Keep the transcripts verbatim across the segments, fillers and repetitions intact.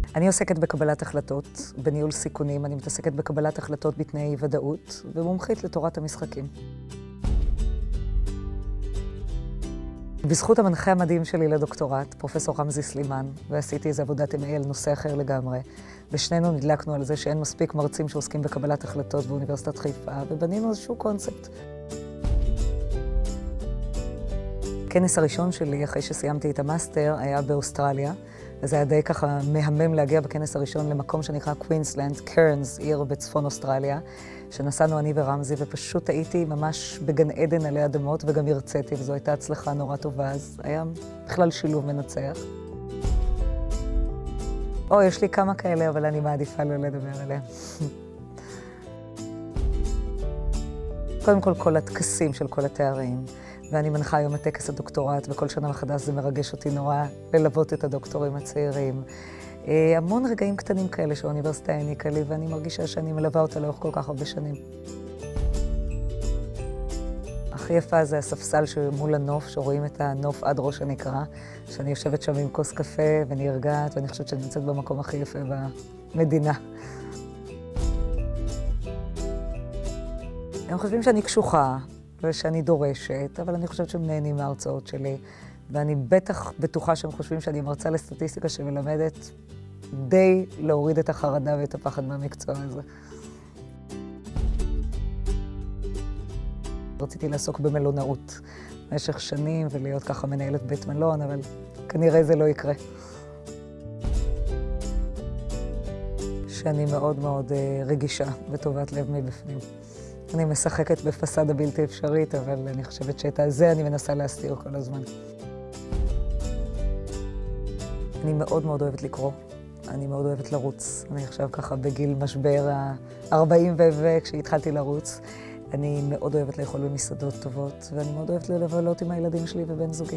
אני עוסקת בקבלת החלטות, בניהול סיכונים, אני מתעסקת בקבלת החלטות בתנאי ודאות, ומומחית לתורת המשחקים. בזכות המנחה המדהים שלי לדוקטורט, פרופסור רמזי סלימן, ועשיתי איזו עבודת אם איי על נושא אחר לגמרי, ושנינו נדלקנו על זה שאין מספיק מרצים שעוסקים בקבלת החלטות באוניברסיטת חיפה, ובנינו איזשהו קונספט. הכנס הראשון שלי, אחרי שסיימתי את המאסטר, היה באוסטרליה, וזה היה די ככה מהמם להגיע בכנס הראשון למקום שנקרא קווינסלנד, קרנס, עיר בצפון אוסטרליה, שנסענו אני ורמזי, ופשוט הייתי ממש בגן עדן עלי אדמות, וגם הרציתי, וזו הייתה הצלחה נורא טובה, אז היה בכלל שילוב מנצח. או, יש לי כמה כאלה, אבל אני מעדיפה לא לדבר עליהם. קודם כל, כל הטקסים של כל התארים, ואני מנחה היום את טקס הדוקטורט, וכל שנה מחדש זה מרגש אותי נורא ללוות את הדוקטורים הצעירים. המון רגעים קטנים כאלה שהאוניברסיטה העניקה לי, ואני מרגישה שאני מלווה אותה לאורך כל כך הרבה שנים. הכי יפה זה הספסל שמול הנוף, שרואים את הנוף עד ראש הנקרה, שאני יושבת שם עם כוס קפה ונרגעת, ואני חושבת שאני נמצאת במקום הכי יפה במדינה. הם חושבים שאני קשוחה, ושאני דורשת, אבל אני חושבת שהם נהנים מההרצאות שלי, ואני בטח בטוחה שהם חושבים שאני מרצה לסטטיסטיקה שמלמדת די להוריד את החרדה ואת הפחד מהמקצוע הזה. רציתי לעסוק במלונאות במשך שנים ולהיות ככה מנהלת בית מלון, אבל כנראה זה לא יקרה. שאני מאוד מאוד רגישה וטובת לב מבפנים. אני משחקת בפסאדה בלתי אפשרית, אבל אני חושבת שאת זה אני מנסה להסתיר כל הזמן. אני מאוד מאוד אוהבת לקרוא. אני מאוד אוהבת לרוץ. אני עכשיו ככה בגיל משבר ה-ארבעים וכשהתחלתי לרוץ. אני מאוד אוהבת לאכול במסעדות טובות, ואני מאוד אוהבת לבלות עם הילדים שלי ובן זוגי.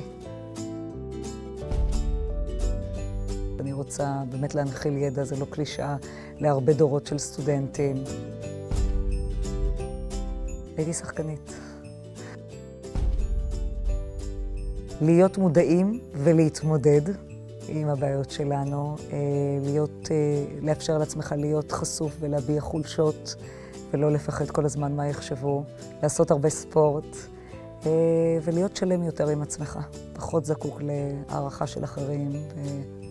אני רוצה באמת להנחיל ידע, זה לא קלישאה, להרבה דורות של סטודנטים. הייתי שחקנית. להיות מודעים ולהתמודד עם הבעיות שלנו, להיות, לאפשר לעצמך להיות חשוף ולהביע חולשות, ולא לפחד כל הזמן מה יחשבו, לעשות הרבה ספורט, ולהיות שלם יותר עם עצמך, פחות זקוק להערכה של אחרים.